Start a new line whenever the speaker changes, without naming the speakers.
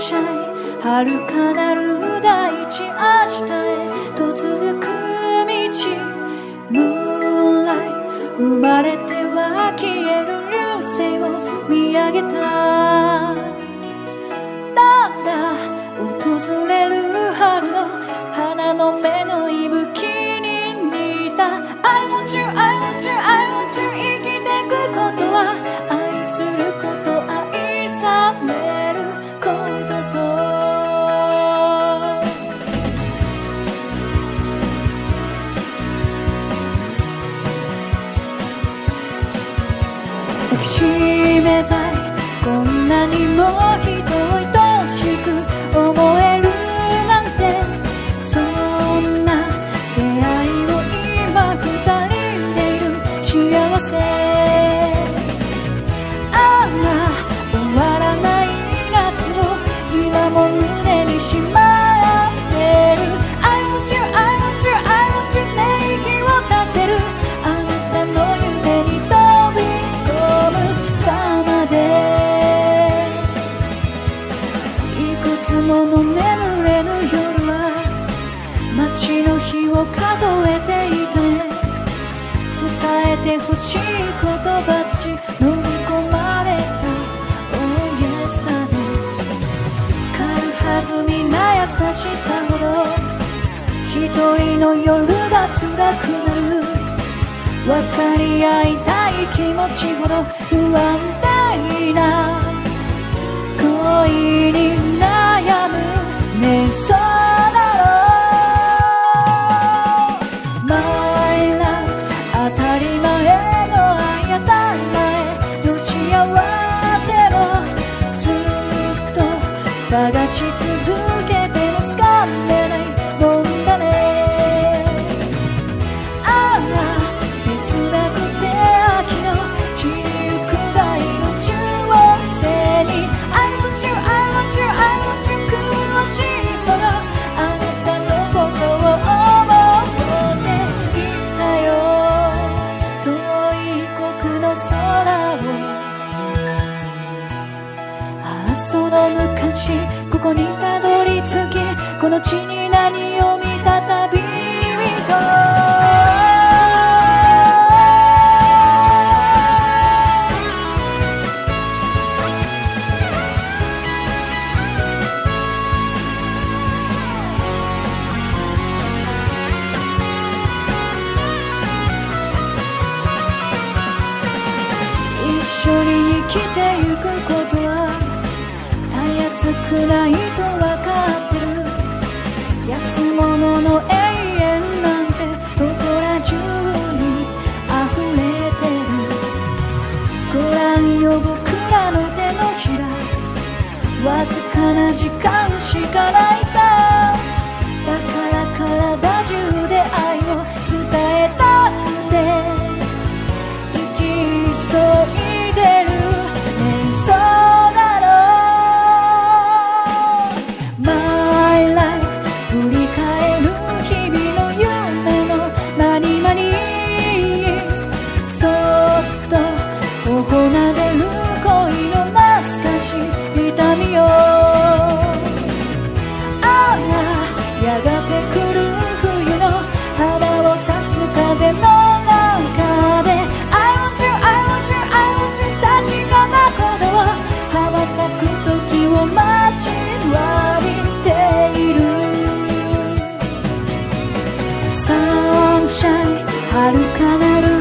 シャイン遥かなる大地明日へと続く道ムーンライト生まれては消える流星を見上げたただ訪れる春の花の目の息吹に似た I want you, I want you, I want you 生きてくことは愛すること愛されることと抱きしめたいこんなにも人を愛しく思えるなんてそんな出会いを今二人でいる幸せあら終わらない夏を今も胸にしまってる I want you, I want you, I want you ね息を立てるあなたの夢に飛び込む様でいくつもの眠れぬ夜は街の日を数えていたね伝えてほしい言葉たち飲み込まれた Oh yesterday 軽はずみな優しさほど一人の夜が辛くなる分かり合いたい気持ちほど不安定な恋に悩むねそうだろう My love 当たり前の愛当たり前の幸せをずっと探し続けても掴んでないもんだねあら切なくて秋の散りゆく大の中央線に I want you, I want you, I want you 苦しいほどあなたのことを思っていたよ遠い異国の空をああその昔ここにたどり着きこの地に何を見た旅人一緒に生きてゆくことはたやすくないと分かってる安物の永遠なんてそこら中に溢れてるご覧よ僕らの手のひらわずかな時間しかないさだから体中で愛を伝えたくて生き急いでるねそうだろう My life 振り返る日々の夢の何々そっと頬なでる恋の懐かしい痛みよあらやがて来る冬の肌を刺す風の中で I want you, I want you, I want you 確かなことを羽ばたく時を待ちわびている Sunshine 遥かなる